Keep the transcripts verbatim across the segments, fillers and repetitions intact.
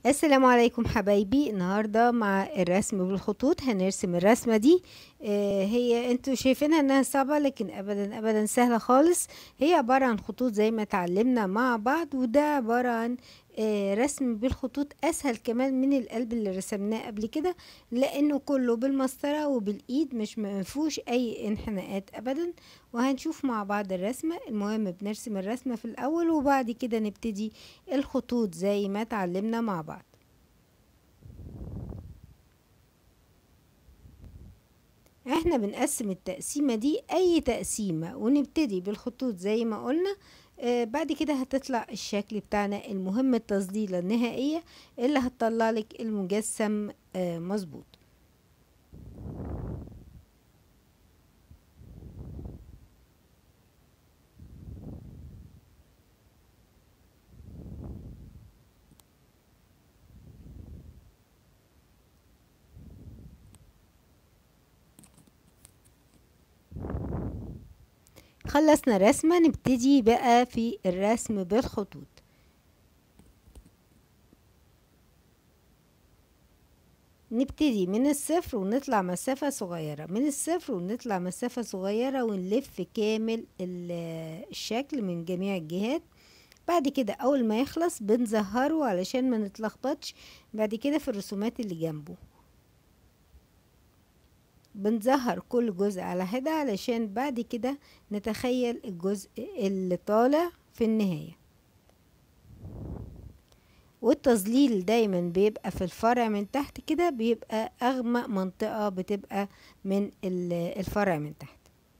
السلام عليكم حبايبي. النهاردة مع الرسم بالخطوط هنرسم الرسمة دي. آه، هي انتوا شايفينها انها صعبة، لكن ابدا ابدا سهلة خالص. هي عبارة عن خطوط زي ما اتعلمنا مع بعض، وده عبارة عن آه، رسم بالخطوط اسهل كمان من القلب اللي رسمناه قبل كده، لانه كله بالمسطرة وبالايد، مش مفيهوش اي انحناءات ابدا. وهنشوف مع بعض الرسمة. المهم بنرسم الرسمة في الاول، وبعد كده نبتدي الخطوط زي ما اتعلمنا مع بعض. احنا بنقسم التقسيمة دي اي تقسيمة، ونبتدي بالخطوط زي ما قلنا. آه بعد كده هتطلع الشكل بتاعنا. المهم التظليلة النهائية اللي هتطلع لك المجسم آه مظبوط. خلصنا رسمة، نبتدي بقى في الرسم بالخطوط. نبتدي من الصفر ونطلع مسافة صغيرة، من الصفر ونطلع مسافة صغيرة، ونلف كامل الشكل من جميع الجهات. بعد كده اول ما يخلص بنظهره علشان ما نتلخبطش بعد كده في الرسومات اللي جنبه. بنظهر كل جزء على حدة علشان بعد كده نتخيل الجزء اللي طالع في النهاية. والتظليل دايما بيبقى في الفرع من تحت كده، بيبقى اغمق منطقة بتبقى من الفرع من تحت.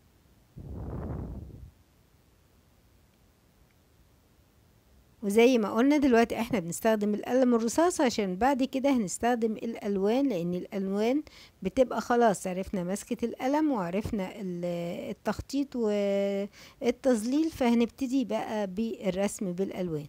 وزي ما قلنا دلوقتي احنا بنستخدم القلم الرصاص، عشان بعد كده هنستخدم الالوان، لان الالوان بتبقى خلاص عرفنا مسكة القلم وعرفنا التخطيط والتظليل، فهنبتدي بقى بالرسم بالالوان.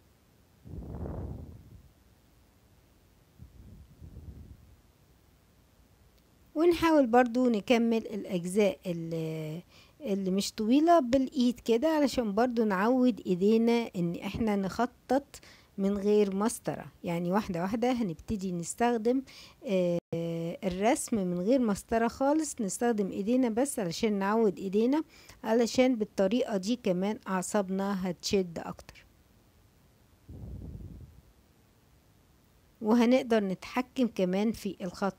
ونحاول برضو نكمل الاجزاء اللي اللي مش طويلة بالايد كده، علشان برضو نعود ايدينا ان احنا نخطط من غير مسطرة. يعني واحدة واحدة هنبتدي نستخدم آه الرسم من غير مسطرة خالص، نستخدم ايدينا بس علشان نعود ايدينا، علشان بالطريقة دي كمان اعصابنا هتشد اكتر، وهنقدر نتحكم كمان في الخط.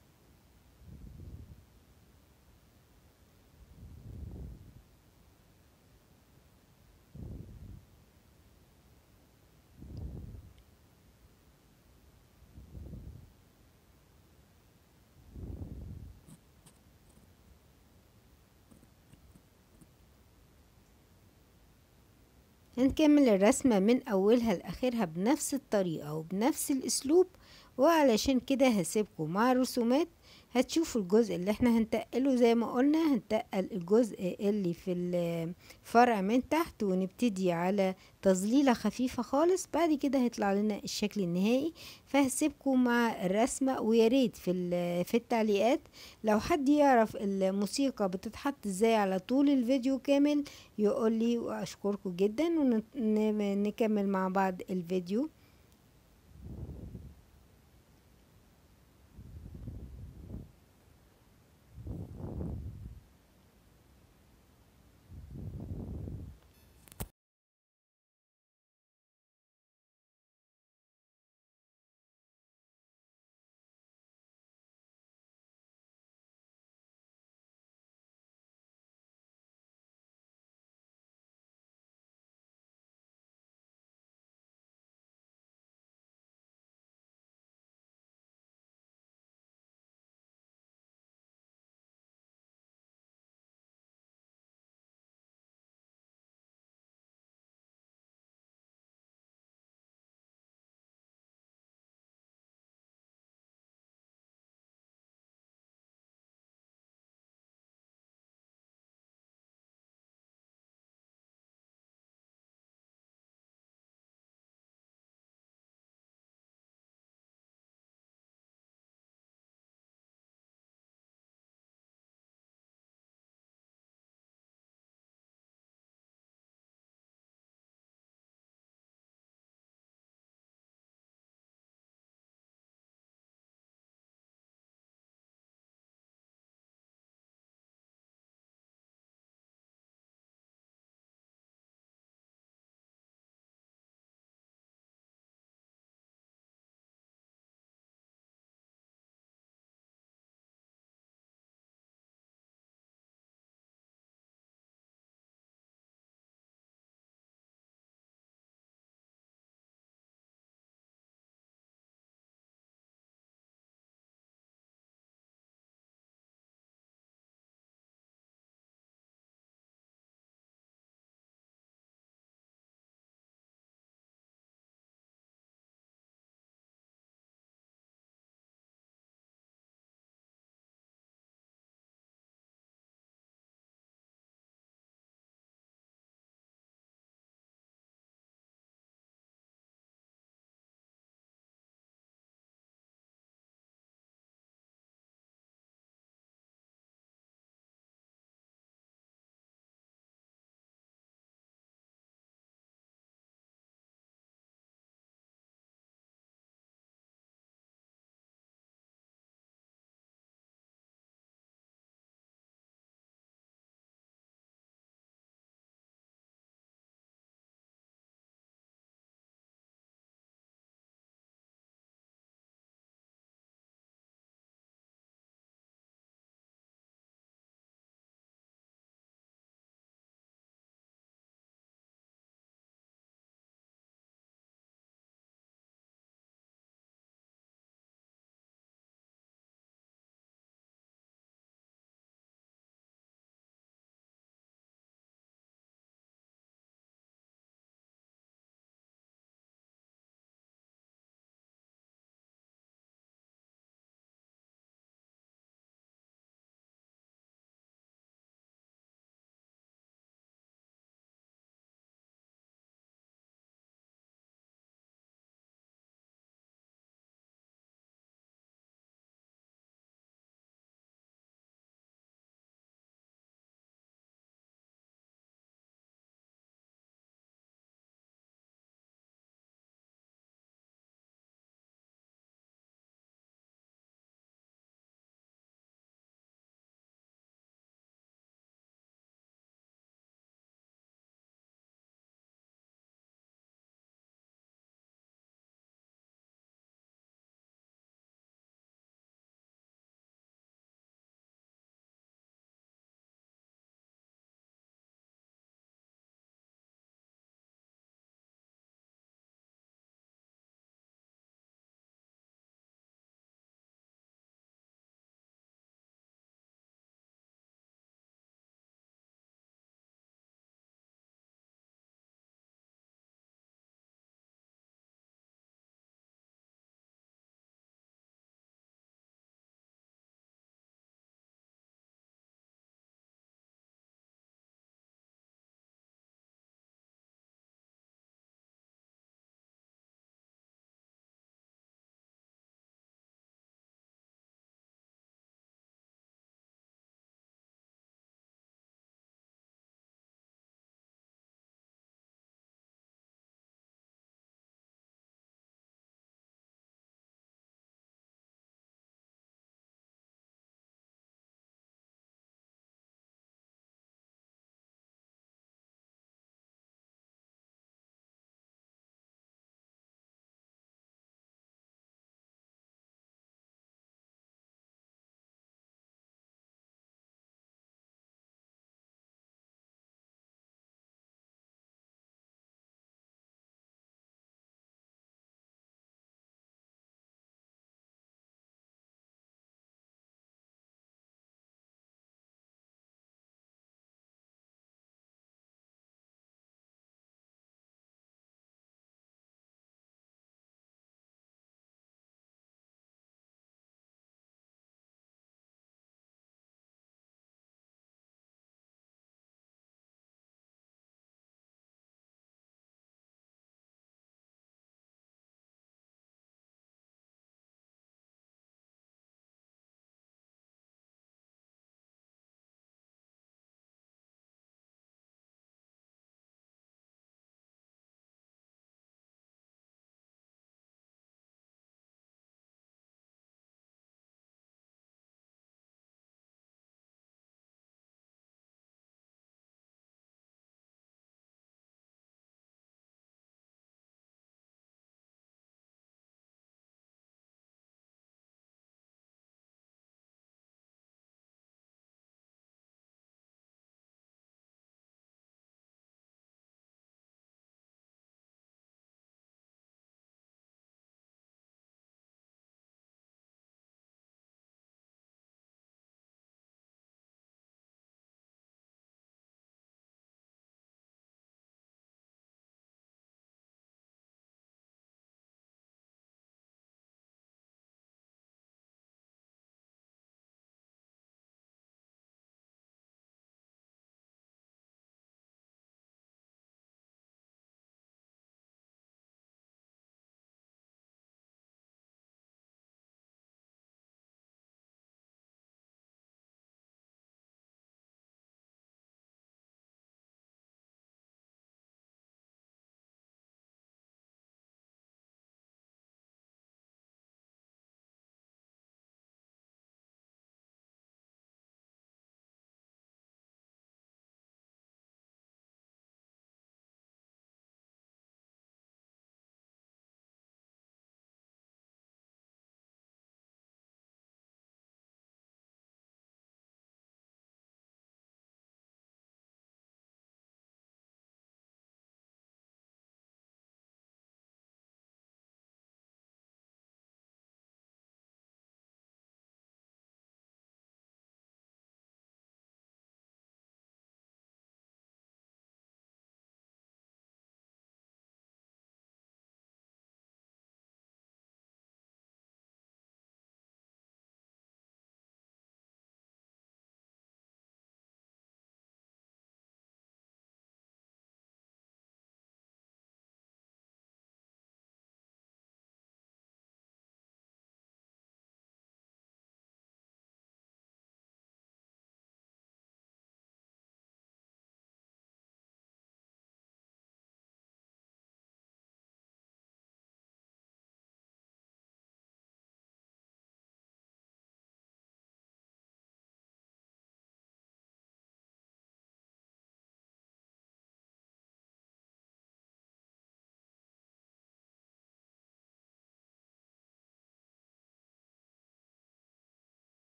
هنكمل الرسمة من أولها لآخرها بنفس الطريقة وبنفس الأسلوب. وعلشان كده هسيبكم مع الرسومات، هتشوفوا الجزء اللي احنا هنتقله. زي ما قلنا هنتقل الجزء اللي في الفرع من تحت، ونبتدي على تظليلة خفيفة خالص. بعد كده هيطلع لنا الشكل النهائي. فهسيبكم مع الرسمة، وياريت في في التعليقات لو حد يعرف الموسيقى بتتحط ازاي على طول الفيديو كامل يقولي، واشكركم جدا، ونكمل مع بعض الفيديو.